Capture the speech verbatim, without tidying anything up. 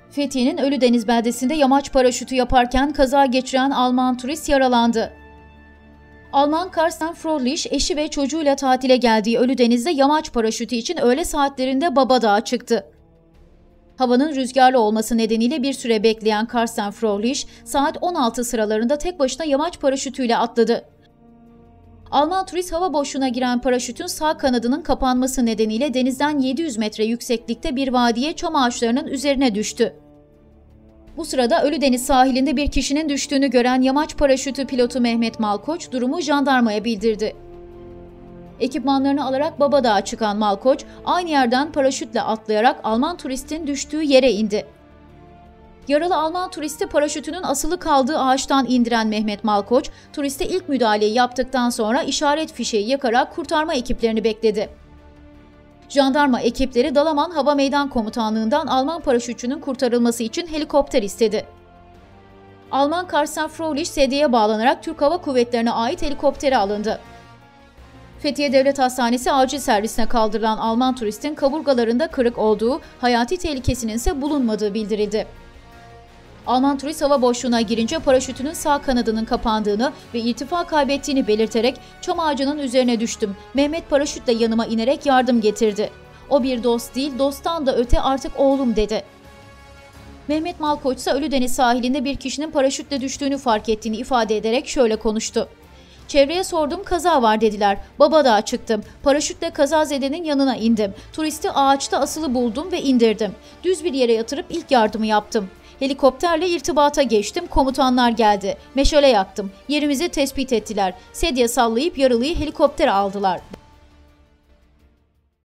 Fethiye'nin Ölüdeniz beldesinde yamaç paraşütü yaparken kaza geçiren Alman turist yaralandı. Alman Carsten Frohlich, eşi ve çocuğuyla tatile geldiği Ölüdeniz'de yamaç paraşütü için öğle saatlerinde Baba Dağı'na çıktı. Havanın rüzgarlı olması nedeniyle bir süre bekleyen Carsten Frohlich, saat on altı sıralarında tek başına yamaç paraşütüyle atladı. Alman turist hava boşluğuna giren paraşütün sağ kanadının kapanması nedeniyle denizden yedi yüz metre yükseklikte bir vadiye çam ağaçlarının üzerine düştü. Bu sırada Ölüdeniz sahilinde bir kişinin düştüğünü gören yamaç paraşütü pilotu Mehmet Malkoç durumu jandarmaya bildirdi. Ekipmanlarını alarak Baba Dağı'na çıkan Malkoç, aynı yerden paraşütle atlayarak Alman turistin düştüğü yere indi. Yaralı Alman turisti paraşütünün asılı kaldığı ağaçtan indiren Mehmet Malkoç, turiste ilk müdahaleyi yaptıktan sonra işaret fişeği yakarak kurtarma ekiplerini bekledi. Jandarma ekipleri Dalaman Hava Meydan Komutanlığı'ndan Alman paraşütçünün kurtarılması için helikopter istedi. Alman Carsten Frohlich sedyeye bağlanarak Türk Hava Kuvvetleri'ne ait helikoptere alındı. Fethiye Devlet Hastanesi acil servisine kaldırılan Alman turistin kaburgalarında kırık olduğu, hayati tehlikesinin ise bulunmadığı bildirildi. Alman turist hava boşluğuna girince paraşütünün sağ kanadının kapandığını ve irtifa kaybettiğini belirterek "Çam ağacının üzerine düştüm. Mehmet paraşütle yanıma inerek yardım getirdi. O bir dost değil, dosttan da öte artık oğlum" dedi. Mehmet Malkoç ise Ölüdeniz sahilinde bir kişinin paraşütle düştüğünü fark ettiğini ifade ederek şöyle konuştu. "Çevreye sordum, kaza var dediler. Baba Dağı'na çıktım. Paraşütle kazazedenin yanına indim. Turisti ağaçta asılı buldum ve indirdim. Düz bir yere yatırıp ilk yardımı yaptım. Helikopterle irtibata geçtim, komutanlar geldi. Meşale yaktım. Yerimizi tespit ettiler. Sedye sallayıp yaralıyı helikoptere aldılar."